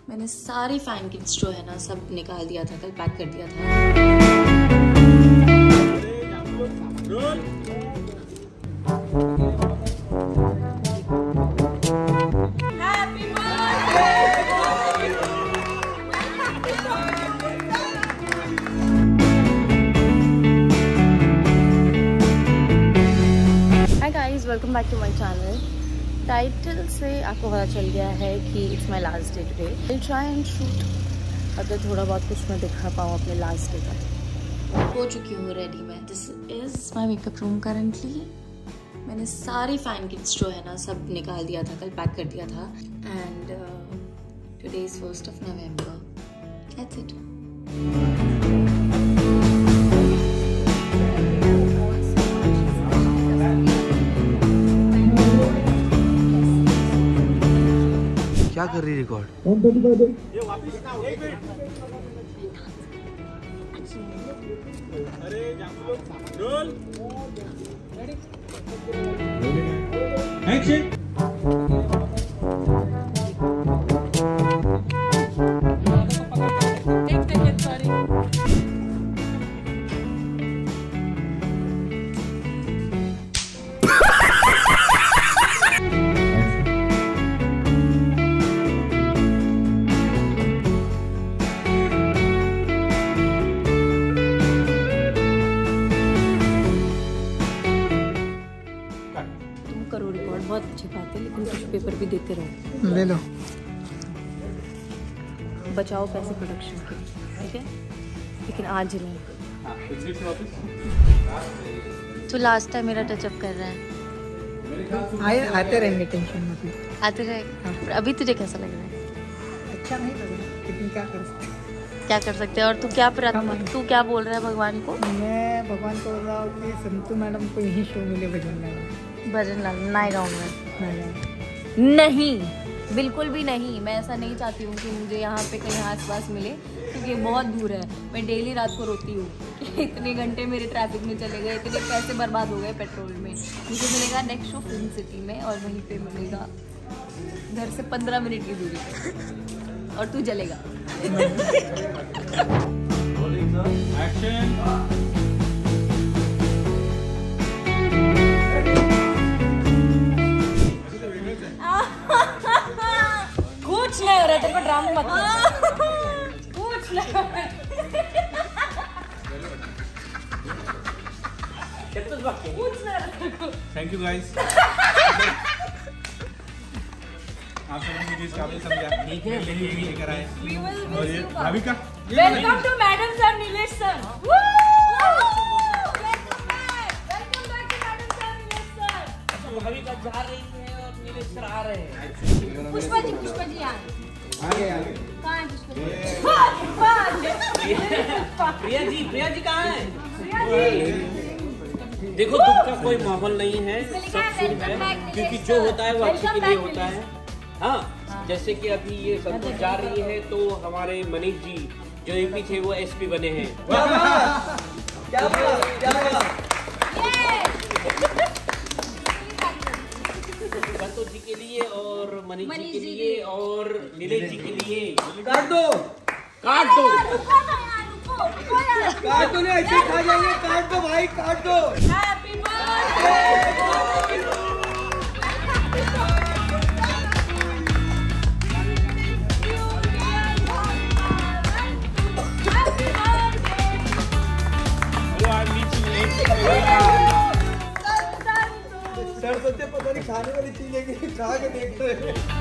मैंने सारी fan kits जो है ना सब निकाल दिया था, कल पैक कर दिया था। Hi guys, welcome back to my channel. Title से आपको पता चल गया है कि it's my last day today. Will try and shoot अगर थोड़ा बहुत कुछ मैं दिखा पाऊँ अपने लास्ट डे का। हो चुकी हूँ रेडी मैं। This is my makeup room currently. मैंने सारी फैन किट्स जो है ना सब निकाल दिया था, कल पैक कर दिया था। And today is 1st of November। That's it. क्या कर रही रिकॉर्ड? Roll action. करो रिकॉर्ड, बहुत अच्छी बात है, लेकिन कुछ पेपर भी देते रहो। ले लो। बचाओ पैसे प्रोडक्शन के, ठीक है, लेकिन आज नहीं। तो लास्ट टाइम मेरा टचअप कर रहा है। आते रहेंगे, टेंशन मत लो। आते रहेगा। अभी तुझे कैसा लग रहा है? अच्छा नहीं लग रहा, लेकिन क्या कर सकते हैं। क्या कर सकते हैं? और तू क्या प्रार्थना, तू क्या बोल रहा है भगवान को? मैं भगवान को बोल रहा हूँ कि संतू मैडम को यही शो मिले भजन गाना। भजन लाल नायगांव में नहीं, बिल्कुल भी नहीं। मैं ऐसा नहीं चाहती हूँ कि मुझे यहाँ पे कहीं आसपास मिले, क्योंकि बहुत दूर है। मैं डेली रात को रोती हूँ कि इतने घंटे मेरे ट्रैफिक में चले गए, इतने पैसे बर्बाद हो गए पेट्रोल में। मुझे मिलेगा नेक्स्ट शो फिल्म सिटी में, और वहीं पे मिलेगा घर से 15 मिनट की दूरी पे, और तू जलेगा। एक्शन। कुछ नहीं हो रहा, तेरे को ड्रामा मत कुछ नहीं हो रहा। Thank you guys. आप सबने मुझे इस काबिल समझा। ठीक है, यही लेकर आए। और ये Bhavika, welcome to madam sir Nilesh sir. Bhavika जा रही है और नीलेश सर आ रहे हैं। पुष्पा जी आगे कहाँ है? पुष्पा जी प्रिया जी कहाँ है? देखो, दुख का कोई माहौल नहीं है, सब सुख है, क्योंकि जो होता है वो अच्छे के लिए होता है। हाँ, जैसे कि अभी ये संतोष जा रही है, तो हमारे मनीष जी जो एमपी थे वो एसपी बने हैं। संतोष जी के लिए और मनीष जी के लिए और नीलेश जी के लिए काट दो नहीं, ऐसे खा जाएंगे। काट दो भाई, काट दो। Happy birthday. सर सोचते पता नहीं खाने वाली चीज है कि खा के देख रहे हैं।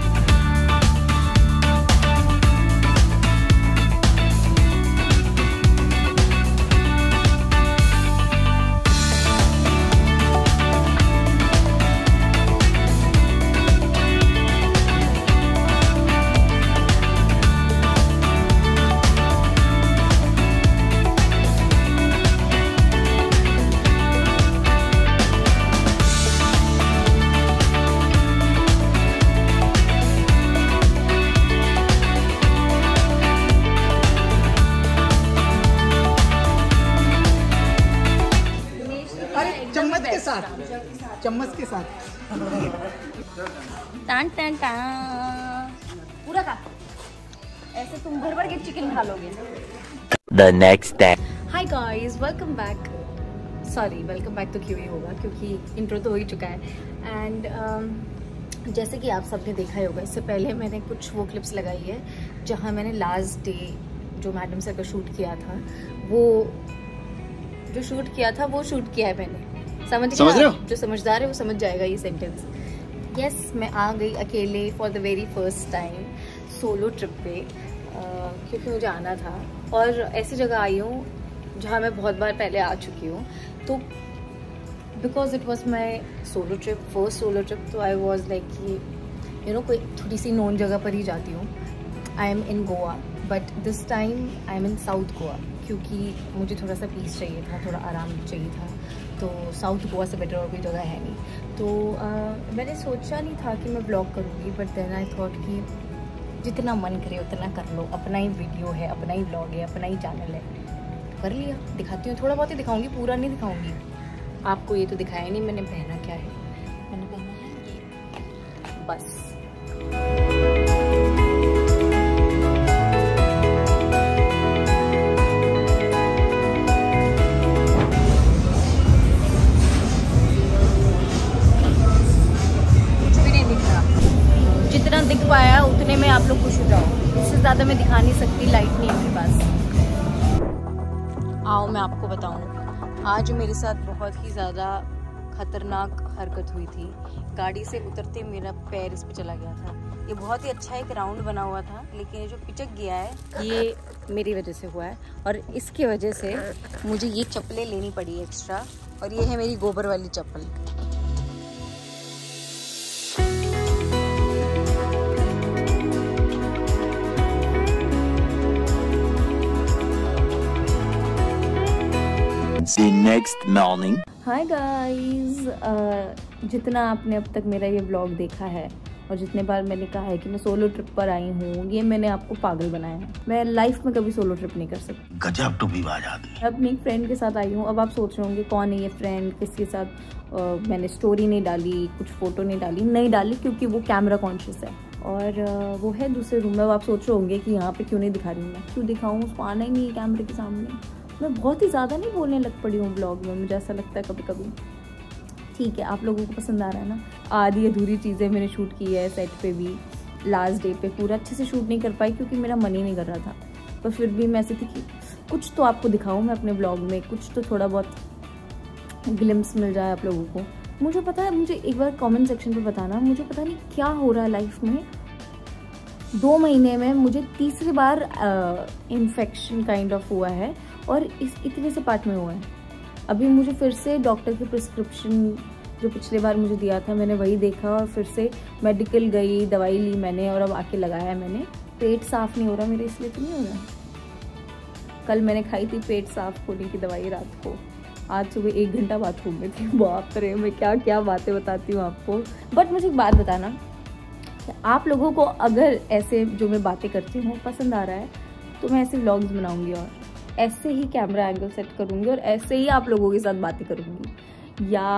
चम्मच के साथ टान टान टान पूरा का ऐसे तुम भर भर के चिकन खा लोगे। The next day. Hi guys, welcome back. Sorry, welcome back तो क्यों ही होगा क्योंकि इंट्रो तो हो ही चुका है। एंड जैसे कि आप सबने देखा ही होगा, इससे पहले मैंने कुछ वो क्लिप्स लगाई है जहाँ मैंने लास्ट डे जो मैडम सर का शूट किया था, वो शूट किया है मैंने। समझ रहे हो? जो समझदार है वो समझ जाएगा ये सेंटेंस। यस, मैं आ गई अकेले for the very first time solo trip पे, क्योंकि मुझे आना था और ऐसी जगह आई हूँ जहाँ मैं बहुत बार पहले आ चुकी हूँ। तो because it was my solo trip, first solo trip, तो आई वॉज लाइक कि यू नो कोई थोड़ी सी नॉन जगह पर ही जाती हूँ। I am in Goa, but this time I am in south Goa, क्योंकि मुझे थोड़ा सा पीस चाहिए था, थोड़ा आराम चाहिए था। तो साउथ गोवा से बेटर और कोई जगह है नहीं। तो मैंने सोचा नहीं था कि मैं ब्लॉग करूँगी, बट देन आई थॉट कि जितना मन करे उतना कर लो। अपना ही वीडियो है, अपना ही ब्लॉग है, अपना ही चैनल है, कर लिया। दिखाती हूँ, थोड़ा बहुत ही दिखाऊंगी, पूरा नहीं दिखाऊंगी। आपको ये तो दिखाया नहीं मैंने पहना क्या है। मैंने पहना है ये बस। कुछ भी नहीं दिख रहा, जितना दिख पाया उतने में आप लोग खुश हो जाओ। इससे ज़्यादा मैं दिखा नहीं सकती, लाइट नहीं है मेरे पास। आओ मैं आपको बताऊं, आज मेरे साथ बहुत ही ज़्यादा खतरनाक हरकत हुई थी। गाड़ी से उतरते मेरा पैर इस पे चला गया था। ये बहुत ही अच्छा एक राउंड बना हुआ था, लेकिन ये जो पिचक गया है ये मेरी वजह से हुआ है। और इसकी वजह से मुझे ये चप्पलें लेनी पड़ी एक्स्ट्रा, और ये है मेरी गोबर वाली चप्पल। The next morning. Hi guys, जितना आपने अब तक मेरा ये ब्लॉग देखा है और जितने बार मैंने कहा है कि मैं सोलो ट्रिप पर आई हूँ, ये मैंने आपको पागल बनाया है। मैं लाइफ में कभी सोलो ट्रिप नहीं कर सकती। गजब टू भी बात आती है। अपनी एक फ्रेंड के साथ आई हूँ। अब आप सोच रहे होंगे कौन है ये फ्रेंड, किसके साथ। मैंने स्टोरी नहीं डाली, कुछ फोटो नहीं डाली क्योंकि वो कैमरा कॉन्शियस है और वो है दूसरे रूम में। अब आप सोच रहे होंगे कि यहाँ पे क्यों नहीं दिखा रही हूँ, मैं क्यों दिखाऊँ, उसको आना ही नहीं है कैमरे के सामने। मैं बहुत ही ज़्यादा नहीं बोलने लग पड़ी हूँ ब्लॉग में, मुझे ऐसा लगता है कभी कभी। ठीक है, आप लोगों को पसंद आ रहा है ना। आधी अधूरी चीज़ें मैंने शूट की है सेट पे भी। लास्ट डे पे पूरा अच्छे से शूट नहीं कर पाई क्योंकि मेरा मन ही नहीं कर रहा था, पर फिर भी मैं ऐसी थी कि कुछ तो आपको दिखाऊँ मैं अपने ब्लॉग में, कुछ तो थोड़ा बहुत ग्लिम्स मिल जाए आप लोगों को। मुझे पता है, मुझे एक बार कमेंट सेक्शन पे बताना, मुझे पता नहीं क्या हो रहा है लाइफ में। 2 महीने में मुझे तीसरी बार इन्फेक्शन काइंड ऑफ हुआ है और इस इतने से पार्ट में हुआ है। अभी मुझे फिर से डॉक्टर की प्रिस्क्रिप्शन जो पिछले बार मुझे दिया था मैंने वही देखा और फिर से मेडिकल गई, दवाई ली मैंने और अब आके लगाया मैंने। पेट साफ़ नहीं हो रहा मेरे, इसलिए तो नहीं हो रहा। कल मैंने खाई थी पेट साफ़ होने की दवाई रात को, आज सुबह 1 घंटा बाथरूम में थी। बाप रे, मैं क्या क्या बातें बताती हूँ आपको। बट मुझे एक बात बताना, आप लोगों को अगर ऐसे जो मैं बातें करती हूँ पसंद आ रहा है तो मैं ऐसे व्लॉग्स बनाऊंगी और ऐसे ही कैमरा एंगल सेट करूंगी और ऐसे ही आप लोगों के साथ बातें करूंगी। या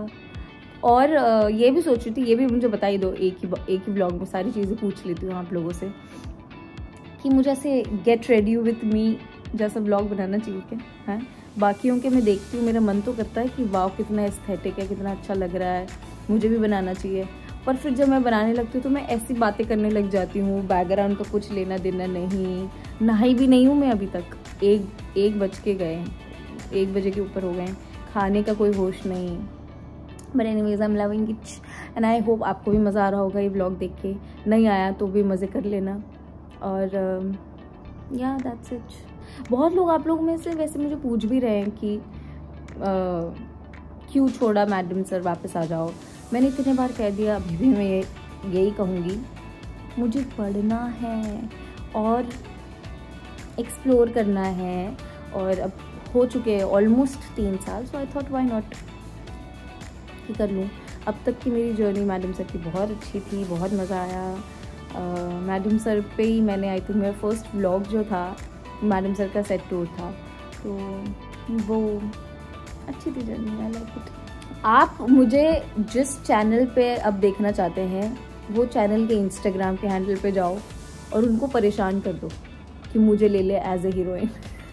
और ये भी सोच रही थी, ये भी मुझे बता ही दो, एक ही व्लॉग में सारी चीज़ें पूछ लेती हूँ आप लोगों से कि मुझे ऐसे गेट रेडी विथ मी जैसा व्लॉग बनाना चाहिए क्या है। बाकियों के मैं देखती हूँ, मेरा मन तो करता है कि वाह कितना एस्थेटिक है, कितना अच्छा लग रहा है, मुझे भी बनाना चाहिए। पर फिर जब मैं बनाने लगती हूँ तो मैं ऐसी बातें करने लग जाती हूँ, बैकग्राउंड का कुछ लेना देना नहीं। नहाई भी नहीं हूँ मैं अभी तक, 1 बज के गए, 1 बजे के ऊपर हो गए, खाने का कोई होश नहीं। But anyways I am loving it and I hope आपको भी मज़ा आ रहा होगा ये व्लॉग देख के। नहीं आया तो भी मज़े कर लेना। और या दैट्स इट। बहुत लोग आप लोगों में से वैसे मुझे पूछ भी रहे हैं कि क्यों छोड़ा मैडम सर, वापस आ जाओ। मैंने इतने बार कह दिया, अभी भी मैं यही कहूँगी, मुझे पढ़ना है और एक्सप्लोर करना है। और अब हो चुके हैं ऑलमोस्ट 3 साल, so I thought why not कि कर लूँ। अब तक की मेरी जर्नी मैडम सर की बहुत अच्छी थी, बहुत मज़ा आया। मैडम सर पे ही मैंने आई थिंक मेरा फर्स्ट व्लॉग जो था मैडम सर का सेट टूर था, तो वो अच्छी थी जर्नी, आई लाइक इट। आप मुझे जिस चैनल पे अब देखना चाहते हैं वो चैनल के इंस्टाग्राम के हैंडल पे जाओ, और उनको परेशान कर दो कि मुझे ले ले एज ए हीरोइन।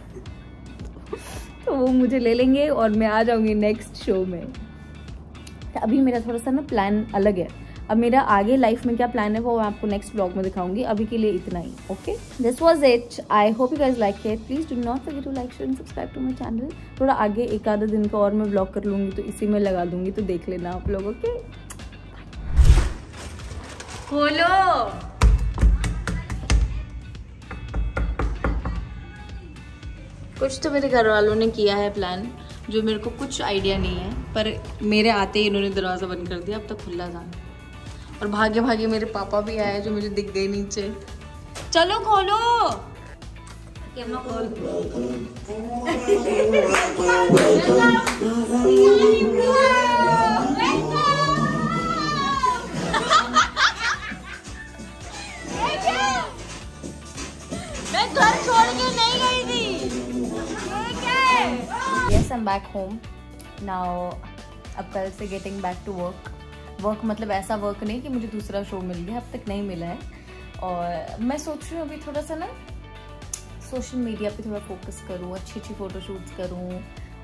तो वो मुझे ले लेंगे और मैं आ जाऊंगी नेक्स्ट शो में। अभी मेरा थोड़ा सा ना प्लान अलग है। अब मेरा आगे लाइफ में क्या प्लान है वो मैं आपको नेक्स्ट ब्लॉग में दिखाऊंगी। अभी के लिए इतना ही। Okay, this was it. I hope you guys like it. Please do not forget to like share and subscribe to my channel. थोड़ा आगे एक आधा दिन का और मैं ब्लॉग कर लूंगी तो इसी में लगा दूंगी, तो देख लेना आप लोग। ओके, खोलो। कुछ तो मेरे घर वालों ने किया है प्लान, जो मेरे को कुछ आइडिया नहीं है, पर मेरे आते ही इन्होंने दरवाज़ा बंद कर दिया। अब तक खुला था और भागे भागे मेरे पापा भी आए जो मुझे दिख गए नीचे। चलो खोलो। खोल। मैं घर छोड़ के नहीं गई थी। Yes, I'm back home now. अब कल से getting back to work मतलब ऐसा वर्क नहीं कि मुझे दूसरा शो मिल गया, अब तक नहीं मिला है। और मैं सोच रही हूँ अभी थोड़ा सा ना सोशल मीडिया पे थोड़ा फोकस करूँ, अच्छी अच्छी फ़ोटोशूट्स करूँ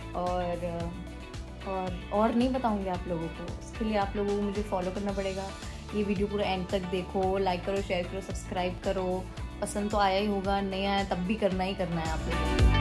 और नहीं बताऊँगी आप लोगों को। उसके लिए आप लोगों को मुझे फॉलो करना पड़ेगा। ये वीडियो पूरा एंड तक देखो, लाइक करो, शेयर करो, सब्सक्राइब करो। पसंद तो आया ही होगा, नहीं आया तब भी करना ही करना है आप लोगों को।